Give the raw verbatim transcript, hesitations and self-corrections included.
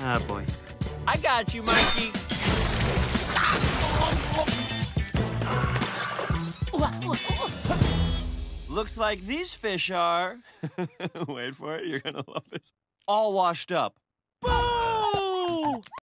Ah, boy. I got you, Mikey. Looks like these fish are... Wait for it, you're gonna love this. All washed up. Boo!